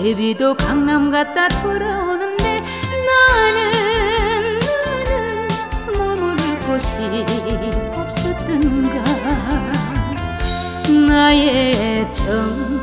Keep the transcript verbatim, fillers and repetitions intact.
제비도 강남 갔다 돌아오는데 나는 나는 머무를 곳이 없었던가. 나의 정